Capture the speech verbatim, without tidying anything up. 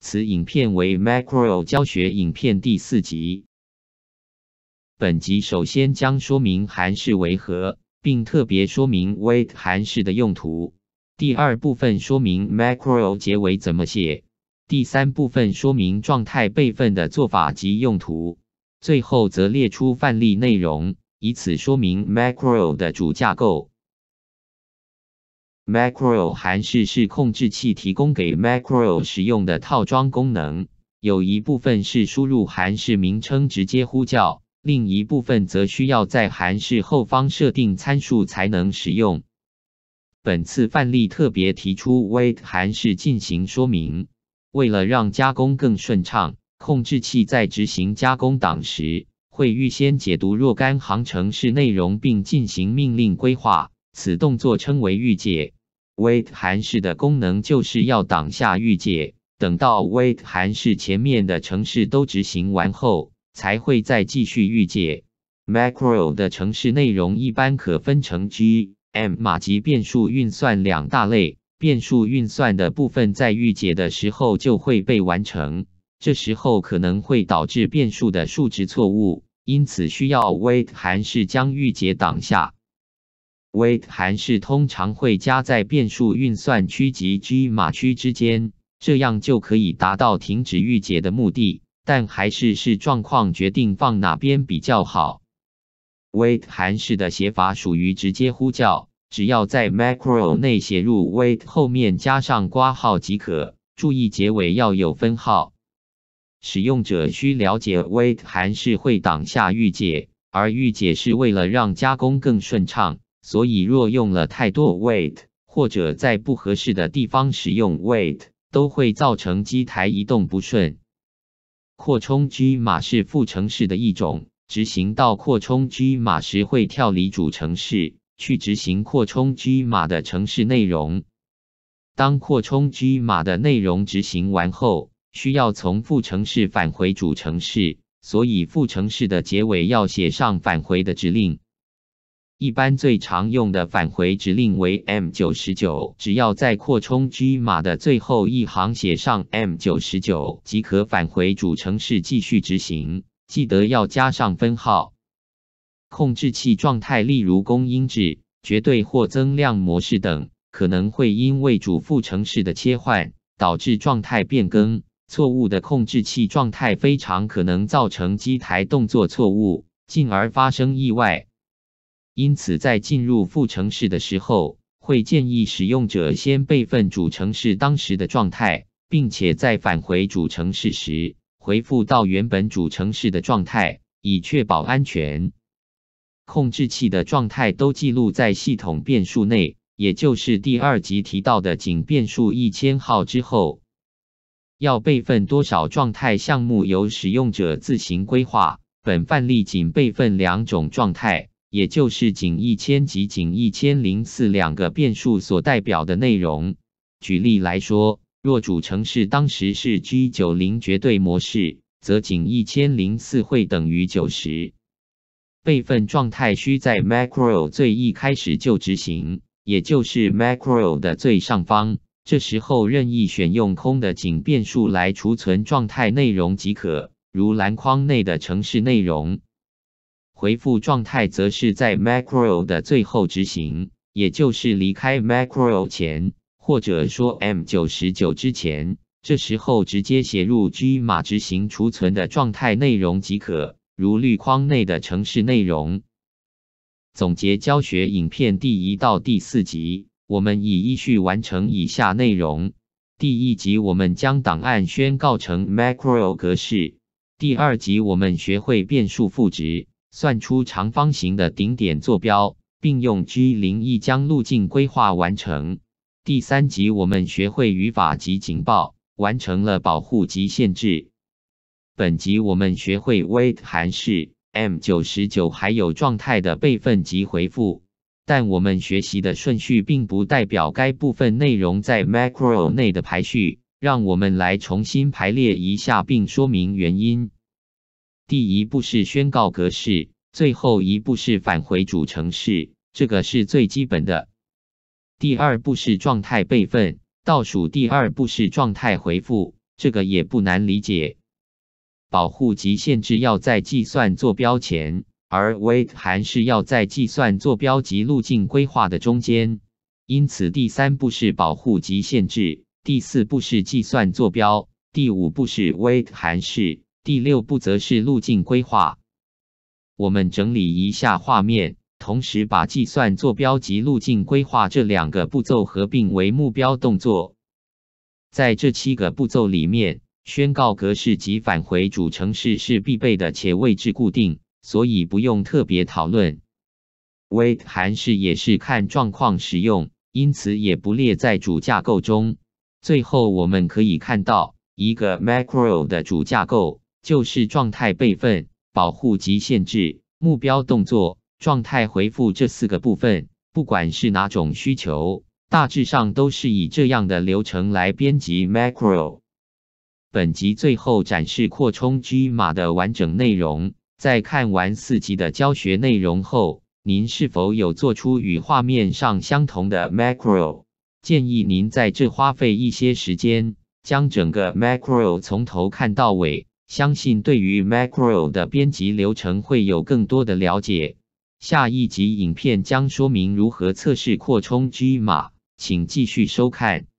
此影片为 Macro 教学影片第四集。本集首先将说明函式为何，并特别说明 Wait 函式的用途。第二部分说明 Macro 结尾怎么写。第三部分说明状态备份的做法及用途。最后则列出范例内容，以此说明 Macro 的主架构。Macro 函式是控制器提供给 Macro 使用的套装功能，有一部分是输入函式名称直接呼叫，另一部分则需要在函式后方设定参数才能使用。本次范例特别提出 Wait 函式进行说明，为了让加工更顺畅，控制器在执行加工档时，会预先解读若干行程式内容并进行命令规划，此动作称为预解。Wait 函式的功能就是要挡下预解，等到 Wait 函式前面的程式都执行完后，才会再继续预解。Macro 的程式内容一般可分成 G、M 码及变数运算两大类，变数运算的部分在预解的时候就会被完成，这时候可能会导致变数的数值错误，因此需要 Wait 函式将预解挡下。Wait 函式通常会加在变数运算区及 G 码区之间，这样就可以达到停止预解的目的，但还是视状况决定放哪边比较好。Wait 函式的写法属于直接呼叫，只要在 Macro 内写入 Wait 后面加上括号即可，注意结尾要有分号。使用者需了解 Wait 函式会挡下预解，而预解是为了让加工更顺畅。所以若用了太多 Wait， 或者在不合适的地方使用 Wait， 都会造成机台移动不顺。扩充 G 码是副程式的一种，执行到扩充 G 码时会跳离主程式，去执行扩充 G 码的程式内容。当扩充 G 码的内容执行完后，需要从副程式返回主程式，所以副程式的结尾要写上返回的指令。一般最常用的返回指令为 M 九十九， 只要在扩充 G 码的最后一行写上 M 九十九 即可返回主程式继续执行，记得要加上分号。控制器状态例如供音质、绝对或增量模式等，可能会因为主副程式的切换，导致状态变更。错误的控制器状态非常可能造成机台动作错误，进而发生意外。因此在进入副程式的时候，会建议使用者先备份主程式当时的状态，并且在返回主程式时，回复到原本主程式的状态，以确保安全。控制器的状态都记录在系统变数内，也就是第二集提到的仅变数一千号之后。要备份多少状态项目由使用者自行规划，本范例仅备份两种状态，也就是仅一千及仅一千零四两个变数所代表的内容。举例来说，若主程式当时是 G 九十 绝对模式，则仅一千零四会等于九十。备份状态需在 Macro 最一开始就执行，也就是 Macro 的最上方，这时候任意选用空的仅变数来储存状态内容即可，如篮筐内的程式内容。回复状态则是在 Macro 的最后执行，也就是离开 Macro 前，或者说 M 九十九 之前，这时候直接写入 G 码执行储存的状态内容即可，如滤框内的程式内容。总结教学影片第一到第四集，我们已依序完成以下内容。第一集我们将档案宣告成 Macro 格式。第二集我们学会变数赋值，算出长方形的顶点坐标，并用 G 零一 将路径规划完成。第三集我们学会语法及警报，完成了保护及限制。本集我们学会 Wait 函式、M 九十九 还有状态的备份及回复。但我们学习的顺序并不代表该部分内容在 Macro 内的排序，让我们来重新排列一下并说明原因。第一步是宣告格式，最后一步是返回主程式，这个是最基本的。第二步是状态备份，倒数第二步是状态回复， 这个也不难理解。保护及限制要在计算坐标前，而 wait 函数要在计算坐标及路径规划的中间。因此，第三步是保护及限制，第四步是计算坐标，第五步是 wait 函数，第六步则是路径规划。我们整理一下画面，同时把计算坐标及路径规划这两个步骤合并为目标动作。在这七个步骤里面，宣告格式及返回主程式是必备的且位置固定，所以不用特别讨论。wait 函数也是看状况使用，因此也不列在主架构中。最后我们可以看到，一个 macro 的主架构就是状态备份、保护及限制、目标动作、状态回复这四个部分，不管是哪种需求，大致上都是以这样的流程来编辑 macro。本集最后展示扩充 G 码的完整内容。在看完四集的教学内容后，您是否有做出与画面上相同的 macro？ 建议您在这花费一些时间，将整个 macro 从头看到尾，相信对于 macro 的编辑流程会有更多的了解。下一集影片将说明如何测试扩充 G 码，请继续收看。